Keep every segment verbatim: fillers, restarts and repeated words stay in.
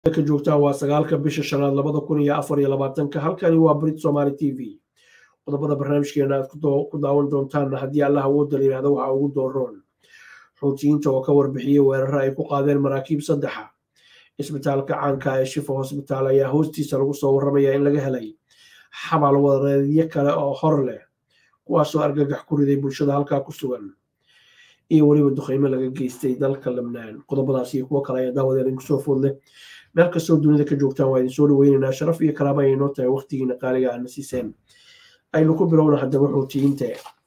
ka joogtaa waa sagaalka bisha shanaad labada kun iyo afar iyo labaatanka halkani waa Brit Somali T V qodobada barnaamijkeena aad ku daawan doontaan haddii Allah awood la yiraahdo waxa ugu dooron xoutiyiinta oo ka warbixiyay weerar ay ku qaadeen maraakiib saddexa isbitaalka caanka ee Shifa Hospital ayaa hoostiisa lagu soo warramaya in laga helay xabal wadareedyo kale oo hor leh kuwaas oo argagax ku riday bulshada halkaa ku sugan iyo waliba duqeymo laga geystay dalka Lebanon qodobadaas iyo kuwa kale ayaa daawadeen ku soo foodleh meel kastoo dunida ka joogtaan waa idin soo dhaweynaynaa sharaf iyo karaama ay noo tahay waqtigiina qaaliga aan siiseen aynu ku bilowna haddaba xoutiyiinta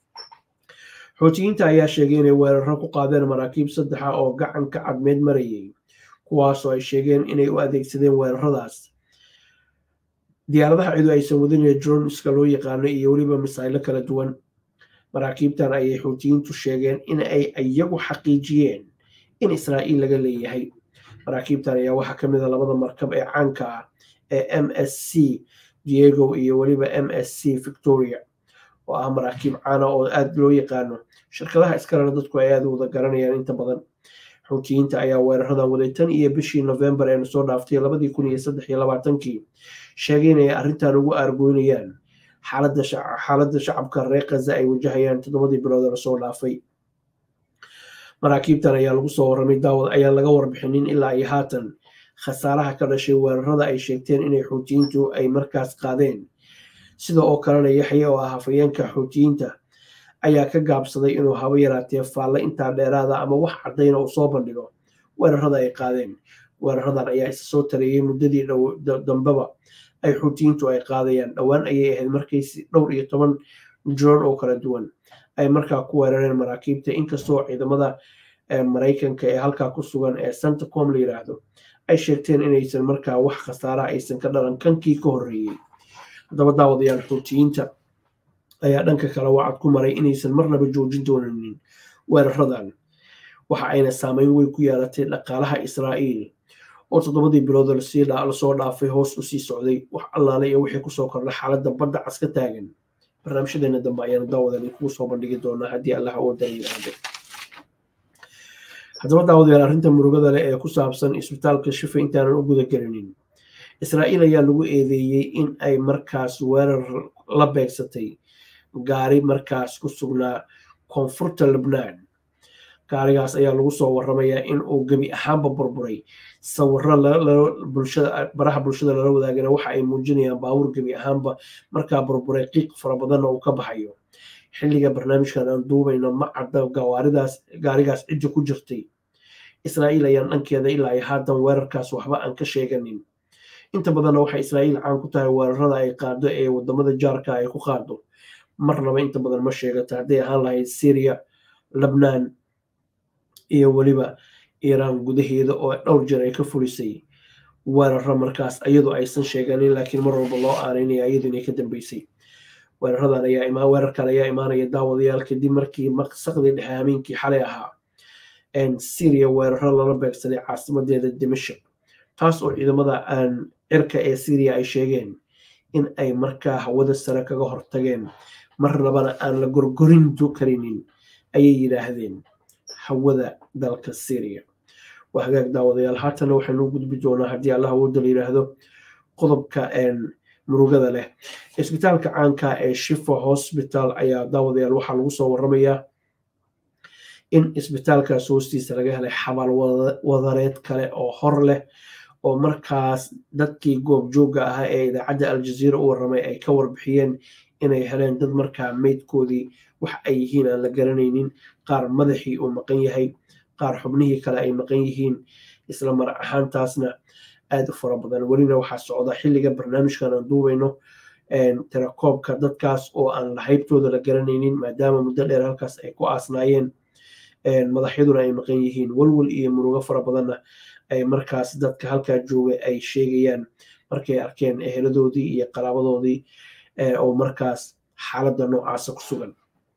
xoutiyiinta ayaa sheegay inay weeraro ku qaadeen maraakiib saddexa oo gacanka cadmeed marayay kuwaasoo ay sheegeen inay u adeegsadeen weeraradaas diyaaradaha ciidu aysan wadin ee droneska loo yaqaano iyo weliba misaaylo kala duwan maraakiibtan ayay xoutiyiintu sheegeen in ay iyagu xaqiijiyeen in Israa'iil laga leeyahay maraakiibtan ayaa waxaa ka mid ah labada markab ee caanka ah ee M S C Diego iyo waliba M S C Victoria oo ah maraakiib caan ah oo aad loo yaqaano shirkadaha iskalena dadku ay aad u wada garanayaan inta badan xoutiyiinta ayaa weeraradan waday tan iyo bishii November ee soo dhaaftay labada kun iyo saddex iyo labaatankii sheegay inay arrintan ugu argoynayaan xaaladda xaaladda shacabka reer Gaza ay wajahayaan toddobadii bilood ee soo dhaafay maraakiibtan ayaa lagu soo warramay daawad ayaa laga warbixinin ilaa ay haatan khasaaraha ka dhashay weerarada ay sheegteen inay xoutiyiintu ay markaas qaadeen sida oo kalena Yaxya oo ah hafayeenka xoutiyiinta ayaa ka gaabsaday inuu haba yaraatee faalle intaa dheeraada ama wax cadayna uu soo bandhigo weerarada ay qaadeen weeraradan ayaa isa soo tareeyay muddadii dambeba ay xoutiyiintu ay qaadayaan dhowaan ayay ahayd markaysi dhowr iyo toban drone oo kala duwan ay markaa ku weerareen maraakiibta inkastoo ciidamada Mareykanka ee halkaa ku sugan ee CENTCOM la yiraahdo ay sheegteen inaysan markaa wax khasaara aysan ka dhalan kankii ka horreeyay haddaba daawadayaal xoutiyiinta ayaa dhanka kale wacad ku maray inaysan marnaba joojin doonin weeraradan waxa ayna saameyn weyn ku yeelatay dhaqaalaha Israa'iil oo toddobadii bilood la soo dhaafay hoos u sii socday wax allaale iyo wixii kusoo kordhay xaaladda badda cas ka taagan barnaamijyadeena dambe ayaan daawadan kugu soo bandhigi doonaa haddii Allah uu dayiraahdo haddaba daawadayaal arrinta murugada leh ee ku saabsan isbitaalka Shifa intaanan u guda gelinin Israa'iil ayaa lagu eedeeyay in ay markaas weerar la beegsatay gaari markaas ku sugnaa koonfurta Lebanon gaarigaas ayaa lagu soo warramayaa in uu gebi ahaanba burburay sawirro bulshada baraha bulshada lala wadaagana waxa ay muujinayaan baabuur gebi ahaanba markaa burburay qiiq fara badanna uu ka baxayo xilliga barnaamijkan aan duubayno ma cadda gawaaridaas gaarigaas cidda ku jirtay Israa'iil ayaan dhankeeda ilaa ay haatan weerarkaas waxba aan ka sheeganin inta badanna waxay Israa'iil caan ku tahay weerarada ay qaado ee wadamada jaarka ay ku qaado marnaba inta badan ma sheegato hadday ahaan lahayd Syria Lebanon iyo waliba Iran gudaheeda oo dhowr jeer ay ka fulisay weeraro markaas iyadoo aysan sheeganin laakiin mar walba loo aaneynaya iyadoo inay ka dambeysay weeraradan ayaa imaan weerarkan ayaa imaanaya daawadayaal kadib markii maqsaqdii dhexe habeenkii xalay ahaa in Syria weeraro lala beegsaday caasimadeeda Dimashq taas oo ciidamada aan cirka ee Syria ay sheegeen in ay markaa hawada sare kaga hortageen marnabana aan la gorgorin karinin ayay yiraahdeen hawada dalka Syria waa hagaag daawadayaal haatan waxaanu gudbi doonaa haddii Allah uu dal yiraahdo qodobka een murugada leh isbitaalka caanka ee Shifa Hospital ayaa daawadayaal waxa lagu soo warramayaa in isbitaalkaas hoostiisa laga helay xabal wadareed kale oo hor leh oo markaas dadkii goob jooga ahaa ee idaacadda Al Jazeera u warramay ay ka warbixiyeen inay heleen dad markaa meydkoodii wax ay yihiin aan la garanaynin qaar madaxii uu maqan yahay qaar xubnihii kale ay maqan yihiin isla mar ahaantaasna aad u fara badan welina waxaa socda xilliga barnaamijkan aan duubayno tirakoobka dadkaas oo aan lahaybtooda la garanaynin maadaama muddo dheer halkaas ay ku aasnaayeen madaxyaduna ay maqan yihiin walwal iyo murugo fara badanna ay markaas dadka halkaa jooga ay sheegayaan markay arkeen eheladoodii iyo qaraabadoodii oo markaas xaaladda noocaasa ku sugan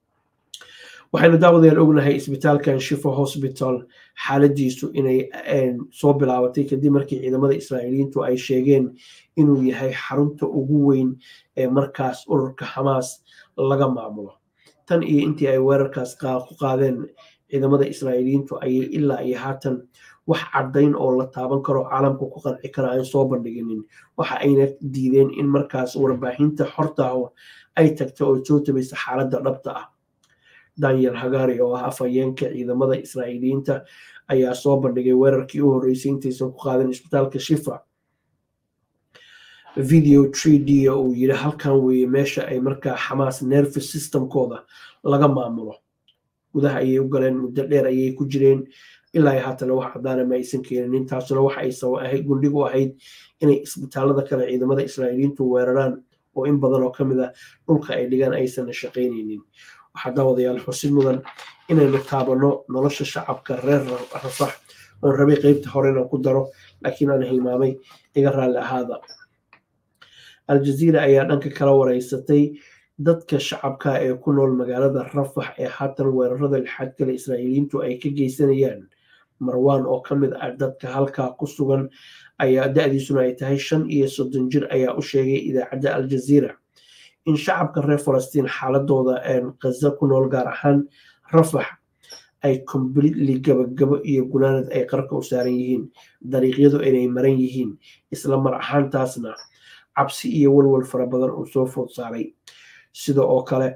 waxaynu daawadayaal ognahay isbitaalkan Shifa Hospital xaaladiisu inay soo bilaabatay kadib markii ciidamada Israa'iiliyiintu ay sheegeen inuu yahay xarunta ugu weyn ee markaas ururka Hamas laga maamulo tan iyo intii ay weerarkaas ku qaadeen ciidamada Israa'iiliyiintu ayay ilaa iyo haatan wax caddayn oo la taaban karo caalamka ku qanci kara aan soo bandhiginin waxa ayna diideen in markaas warbaahinta xorta ah ay tagto oo soo tabaysa xaaladda dhabta ah. Daniel Hagari oo ah afhayeenka ciidamada Israa'iiliyiinta ayaa soo bandhigay weerarkii u horreysay intaysan ku qaadan isbitaalka Shifa video three D oo yiri halkan weeye meesha ay markaa Xamaas nervous systemkooda laga maamulo. gudaha ayay u galeen muddo dheer ayay ku jireen ilaa haatan wax cadaan ma aysan keenin. Taasuna waxa ay soo ahayd gundhigu ahayd inay isbitaalada kale ciidamada Israa'iiliyiintu weeraraan oo in badan oo kamid ah dhulka ay dhigaan aysan shaqaynaynin. waxaa daawadayaal xusid mudan inaynu taabano nolosha shacabka reer Rafax oo rabay qaybta hore inaan ku daro laakiin aan hilmaamay iga raalli ahaada. Al Jazeera ayaa dhanka kala wareysatay dadka shacabka ee ku nool magaalada Rafax ee haatan weerarada lixaad kale Israa'iiliyiintu ay ka geysanayaan. Marwan oo kamid ah dadka halka ku sugan ayaa da'diisuna ay tahay shan iyo soddon jir ayaa u sheegay idaacadda Al Jazeera in shacabka reer Falastiin xaaladooda ee Gaza ku nool gaar ahaan Rafax ay completely gabagabo iyo gunaanad ay qarka u saaran yihiin, dariiqyadu inay maran yihiin, isla mar ahaantaasna cabsi iyo walwal fara badan uu soo food saaray. sida oo kale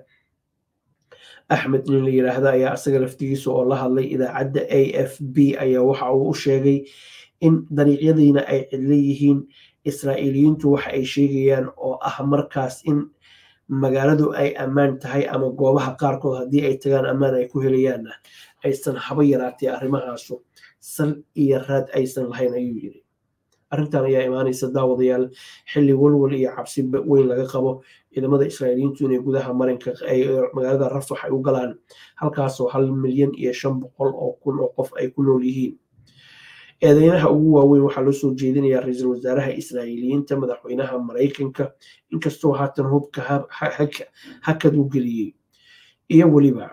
Axmed nin la yiraahdo ayaa asaga laftigiisa oo la hadlay idaacadda A F B ayaa waxa uu u sheegay in dariiqyadiina ay cidla yihiin. Israa'iiliyiintu waxa ay sheegayaan oo ah markaas in magaaladu ay ammaan tahay ama goobaha qaarkood haddii ay tagaan ammaan ay ku helayaanna aysan haba yaraatee arrimahaasu sal iyo raad aysan lahayn ayuu yiri. arrintan ayaa imaanaysa daawadayaal xilli walwal iyo cabsi weyn laga qabo ciidamada Israa'iiliyiintu inay gudaha marinka ay magaalada Rafax ay u galaan halkaasoo hal milyan iyo shan boqol oo kun oo qof ay ku nool yihiin. eedeynaha ugu waaweyn waxaa loo soo jeedinayaa ra'iisul wasaaraha Israa'iiliyiinta madaxweynaha Mareykanka inkastoo haatan hubka hakad u geliyey iyo weliba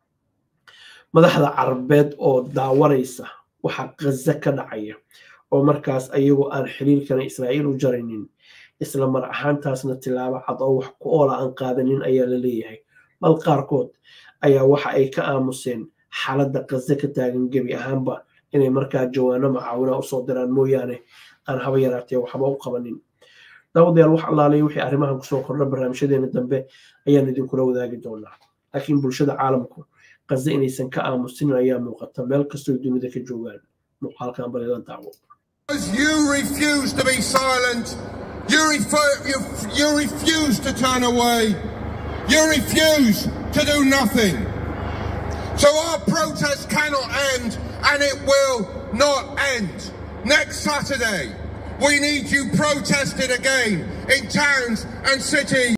madaxda Carabeed oo daawanaysa waxa Gaza ka dhacaya oo markaas ayagoo aan xiriirkana Israa'iil u jarinin isla mar ahaantaasna tilaabo cad oo wax ku oola aan qaadanin ayaa la leeyahay. bal qaarkood ayaa waxa ay ka aamuseen xaaladda Gaza ka taagan gebi ahaanba inay markaa jawaano macaawina u soo diraan mooyaane aan haba yaraatee waxba u qabanin. daawadayaal wax allaalay wixii arrimahan kusoo kordha barnaamijyadeena dambe ayaan idinkula wadaagi doonaa. laakiin bulshada caalamku Gaza inaysan ka aamusin ayaa muuqata meel kastoo dunida ka joogaan. muuqaalkan bal ila daawo. You refuse to be silent. You, refer, you, you refuse to turn away. You refuse to do nothing. So our protest cannot end, and it will not end. Next Saturday, we need you protesting again in towns and cities.